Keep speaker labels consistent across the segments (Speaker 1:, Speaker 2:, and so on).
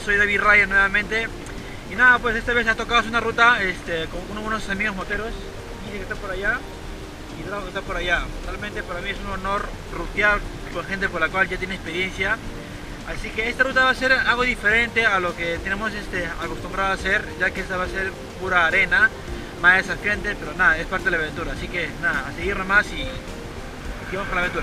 Speaker 1: soy David Ryan nuevamente. Y nada, pues esta vez ha tocado una ruta con unos amigos moteros. Dice que está por allá y Drago que está por allá. Realmente para mí es un honor rutear con gente por la cual ya tiene experiencia. Así que esta ruta va a ser algo diferente a lo que tenemos acostumbrado a hacer, ya que esta va a ser pura arena, más desafiante, pero nada, es parte de la aventura. Así que nada, a seguir nomás y vamos con la aventura.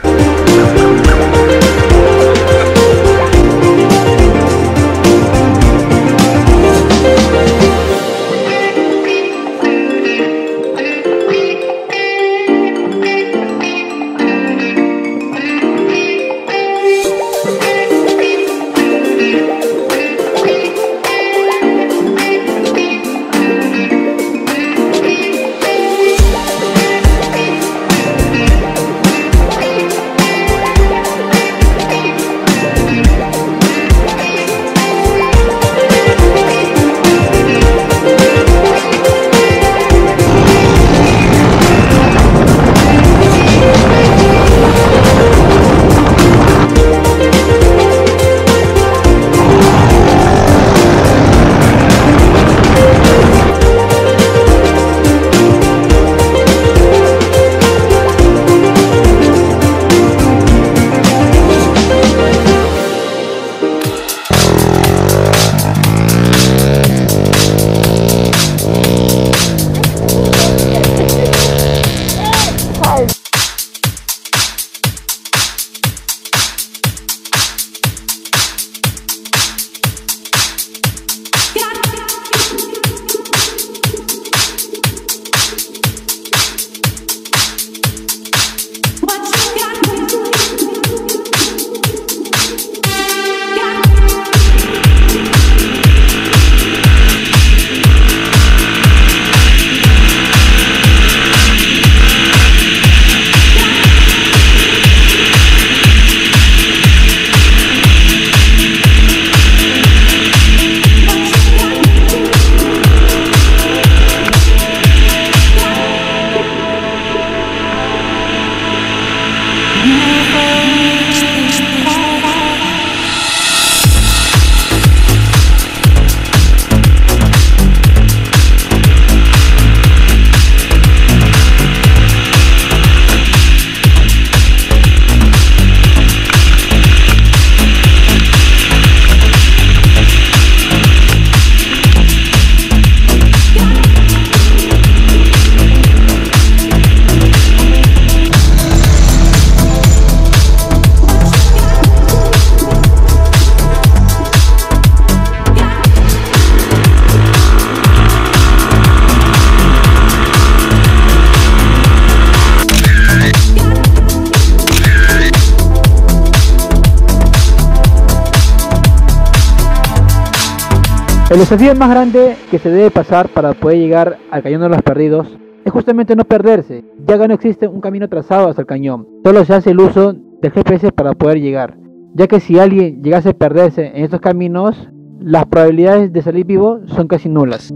Speaker 2: El desafío más grande que se debe pasar para poder llegar al Cañón de los Perdidos es justamente no perderse, ya que no existe un camino trazado hacia el cañón, solo se hace el uso del GPS para poder llegar, ya que si alguien llegase a perderse en estos caminos, las probabilidades de salir vivo son casi nulas.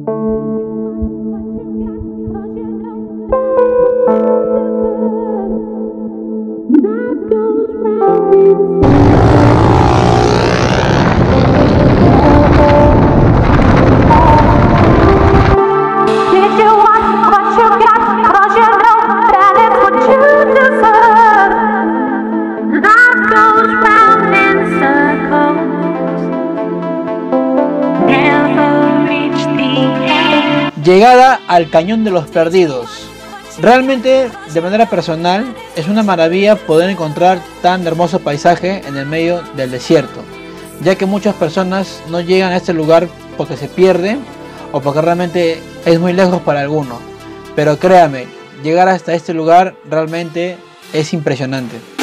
Speaker 2: Llegada al Cañón de los Perdidos. Realmente, de manera personal, es una maravilla poder encontrar tan hermoso paisaje en el medio del desierto, ya que muchas personas no llegan a este lugar porque se pierden o porque realmente es muy lejos para algunos. Pero créame, llegar hasta este lugar realmente es impresionante.